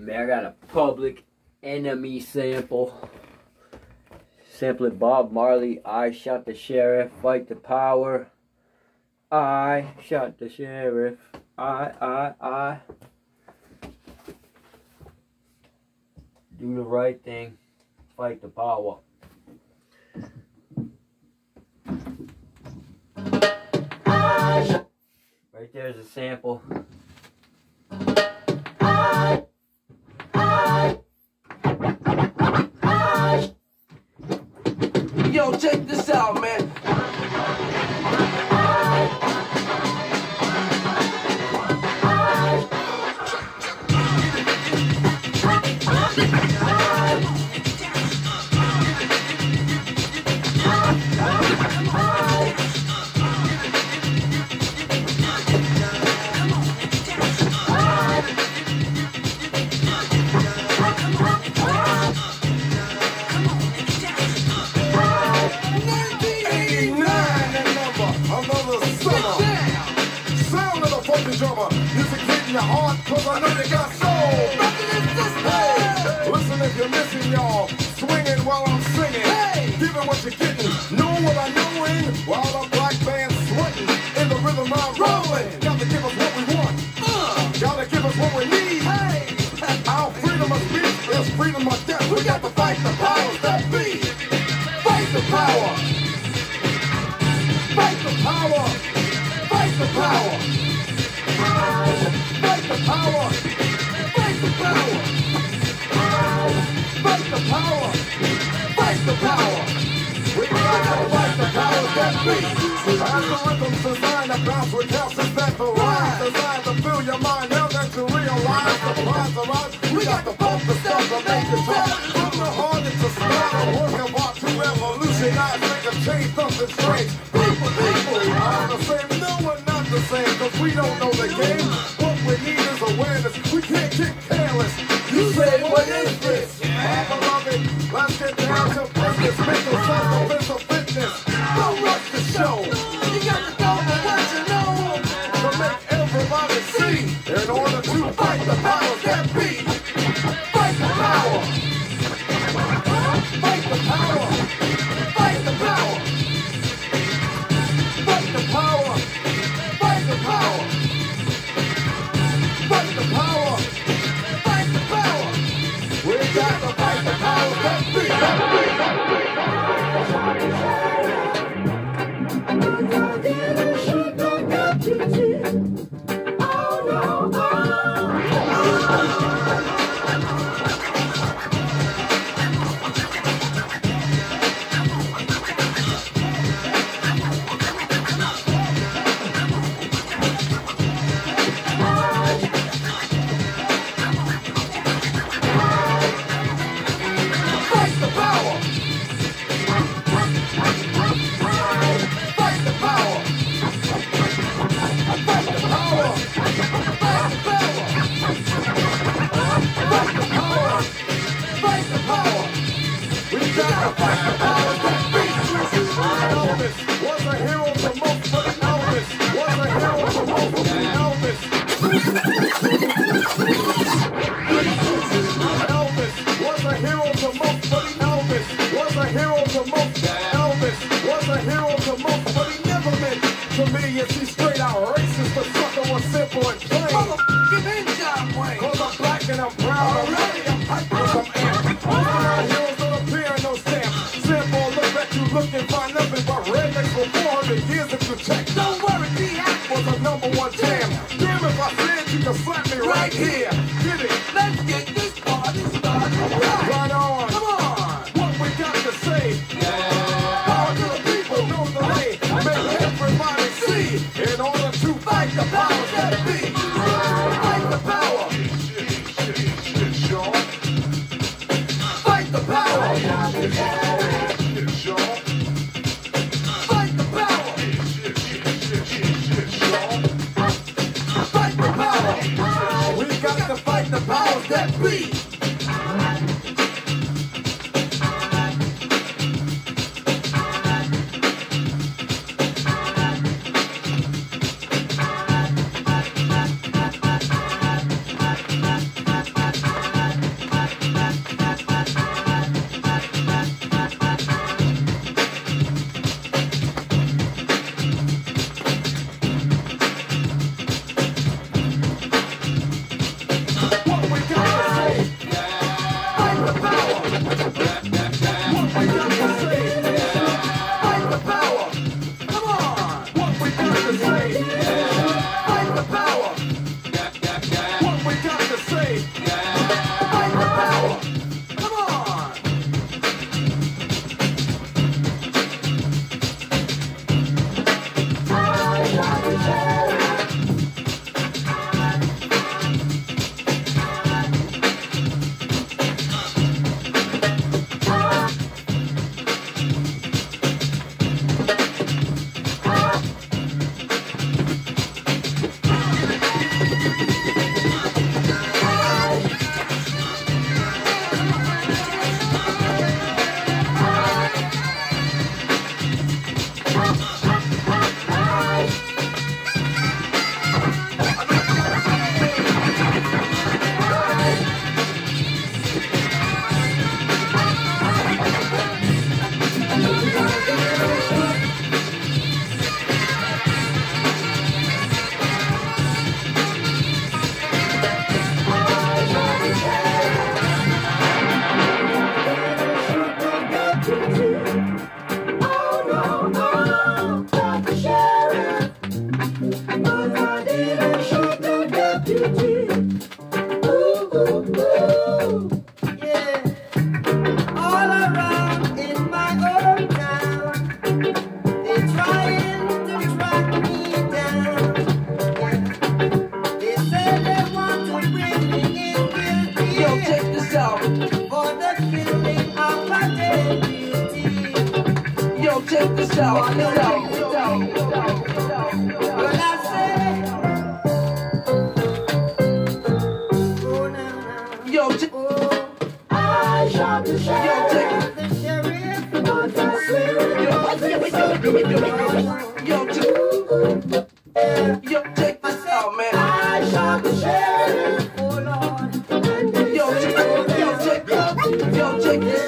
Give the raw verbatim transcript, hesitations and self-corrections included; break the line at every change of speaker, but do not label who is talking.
Man, I got a Public Enemy sample. Sampling Bob Marley. I shot the sheriff. Fight the power. I shot the sheriff. I, I, I. Do the right thing. Fight the power. Right there's a sample.
Yo, check this out, man.
Drummer, music hitting your heart, cause I know you got soul. Hey, listen if you're missing, y'all. Swinging while I'm singing. Hey, giving what you're getting. Know what I'm knowing. While the black band's sweating. In the rhythm I'm rolling. Gotta give us what we want. Uh, gotta give us what we need. Hey, our freedom of speech is freedom of death. We got to fight the powers that be. Fight the power. Fight the power. Fight the power. Fight the power! Fight the power! Fight the power! Fight the power! We gotta fight the powers that be! Algorithms designed to bounce with calcium that rise. Designed to fill your mind now that you realize the prize arise. We got to pump the stuff to make it talk. From the heart it's a start, a work of art to revolutionize, make a change, something strange. People, people are the same, no one not the same, cause we don't know the game. What we need is awareness, we can't get careless. You say, what is this? My beloved, let's get down to business. Mental self, mental fitness. Don't rush the show. You got to know what you know to make everybody see. In order to fight the powers that be. Fight the power. Fight the power. Fight the power. Fight the power. Fight the power. Fight the power. Fight the power. We got to fight the powers that be.
this out. This out.
When I say, oh, now, now,
Yo, ch-
oh, I shot the sheriff. The sheriff got the sheriff.
yo, ch- yo, check this out, man.
I shot the sheriff. Oh, Lord.
Yo, check, yo, check, yo, check this